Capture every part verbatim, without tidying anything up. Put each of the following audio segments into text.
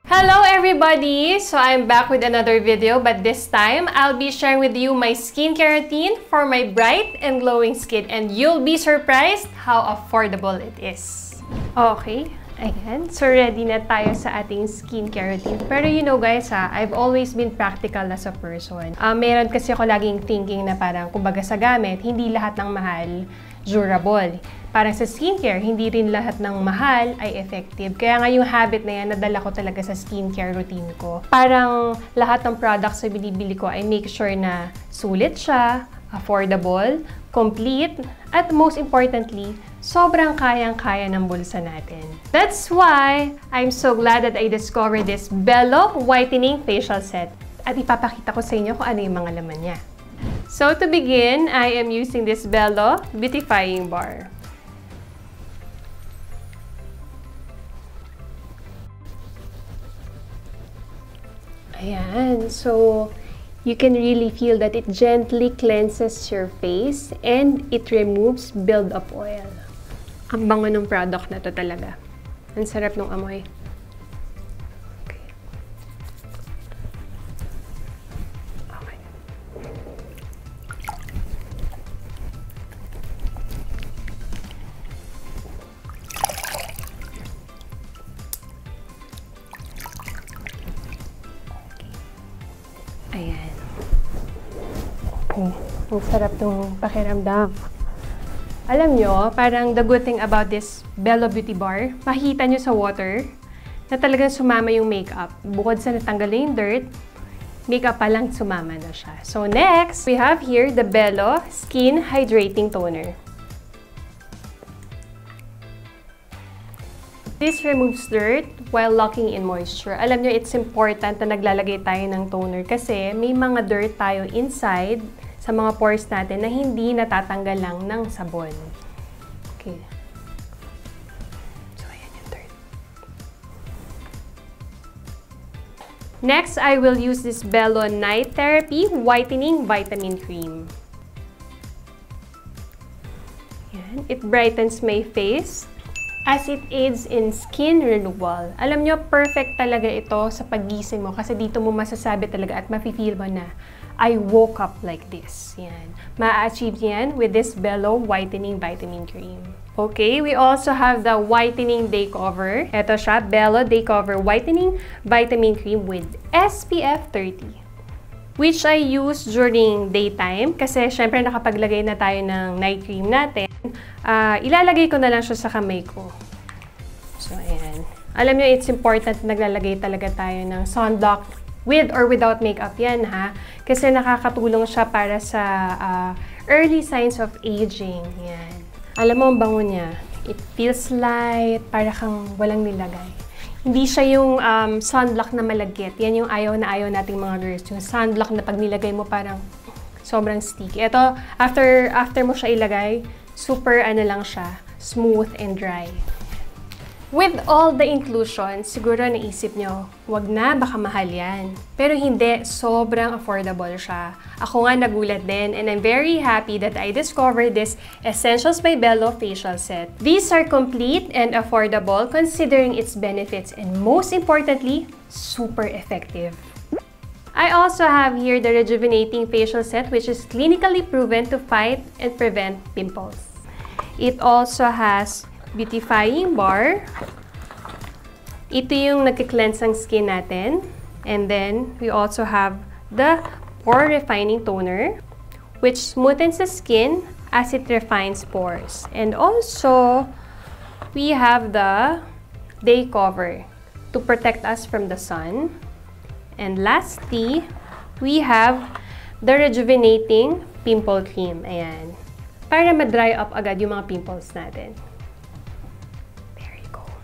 Hello everybody! So I'm back with another video, but this time I'll be sharing with you my skincare routine for my bright and glowing skin, and you'll be surprised how affordable it is. Okay, ayan. So ready na tayo sa ating skincare routine. Pero you know guys ha, I've always been practical as a person. Uh, meron kasi ako laging thinking na parang kumbaga sa gamit, hindi lahat ng mahal durable. Parang sa skincare, hindi rin lahat ng mahal ay effective. Kaya nga yung habit na yan, nadala ko talaga sa skincare routine ko. Parang lahat ng products na binibili ko ay make sure na sulit siya, affordable, complete, at most importantly, sobrang kayang-kaya ng bulsa natin. That's why I'm so glad that I discovered this Belo Whitening Facial Set. At ipapakita ko sa inyo kung ano yung mga laman niya. So to begin, I am using this Belo Beautifying Bar. Ayan, so you can really feel that it gently cleanses your face and it removes build-up oil. Ang bango ng product na to talaga. Ang sarap ng amoy. Okay. Okay. Ayan. Okay. Ang sarap ng pakiramdam. Alam nyo, parang the good thing about this Belo Beauty Bar, makikita nyo sa water na talagang sumama yung makeup. Bukod sa natanggal yung dirt, makeup pa lang sumama na siya. So next, we have here the Belo Skin Hydrating Toner. This removes dirt while locking in moisture. Alam nyo, it's important na naglalagay tayo ng toner kasi may mga dirt tayo inside sa mga pores natin na hindi natatanggal lang ng sabon. Okay. So, ayan yung dirt. Next, I will use this Belo Night Therapy Whitening Vitamin Cream. Ayan. It brightens my face as it aids in skin renewal. Alam nyo, perfect talaga ito sa paggising mo kasi dito mo masasabi talaga at mafe-feel mo na I woke up like this. Yan. Ma-achieve yan with this Belo Whitening Vitamin Cream. Okay, we also have the Whitening Day Cover. Ito siya, Belo Day Cover Whitening Vitamin Cream with S P F thirty. Which I use during daytime kasi syempre nakapaglagay na tayo ng night cream natin. Uh, ilalagay ko na lang siya sa kamay ko. So, ayan. Alam nyo, it's important na naglalagay talaga tayo ng sunblock with or without makeup yan, ha? Kasi nakakatulong siya para sa uh, early signs of aging. Yan. Alam mo, ang bango niya. It feels light, para kang walang nilagay. Hindi siya yung um, sunblock na malagkit. Yan yung ayaw na ayaw nating mga girls. Yung sunblock na pag nilagay mo parang sobrang sticky. Ito, after, after mo siya ilagay, super ano lang siya, smooth and dry. With all the inclusions, siguro naisip nyo, wag na, baka mahal yan. Pero hindi, sobrang affordable siya. Ako nga nagulat din, and I'm very happy that I discovered this Essentials by Belo Facial Set. These are complete and affordable considering its benefits, and most importantly, super effective. I also have here the Rejuvenating Facial Set, which is clinically proven to fight and prevent pimples. It also has Beautifying Bar. Ito yung nagki-cleanse ang skin natin. And then, we also have the Pore Refining Toner, which smoothens the skin as it refines pores. And also, we have the Day Cover to protect us from the sun. And lastly, we have the Rejuvenating Pimple Cream. Ayan. Para ma-dry up agad yung mga pimples natin. There you go.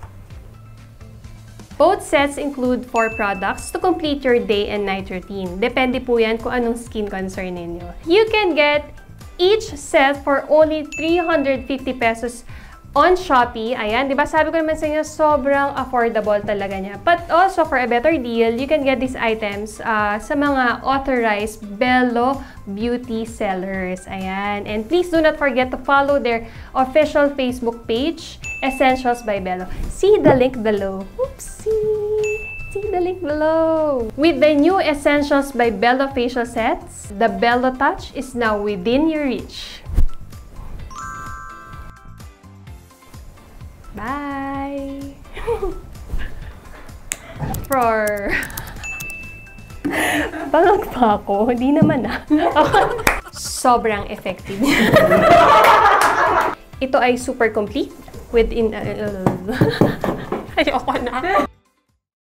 Both sets include four products to complete your day and night routine. Depende po yan kung anong skin concern ninyo. You can get each set for only three hundred fifty pesos on Shopee. Ayan, di ba? Sabi ko naman sa inyo, sobrang affordable talaga niya. But also, for a better deal, you can get these items uh, sa mga authorized Belo Beauty Sellers. Ayan. And please do not forget to follow their official Facebook page, Essentials by Belo. See the link below. Oopsie! See the link below. With the new Essentials by Belo Facial Sets, the Belo touch is now within your reach. Bye! For... Bangag pa ako. Hindi naman ah. Sobrang effective. Ito ay super complete within... Uh, ayoko na.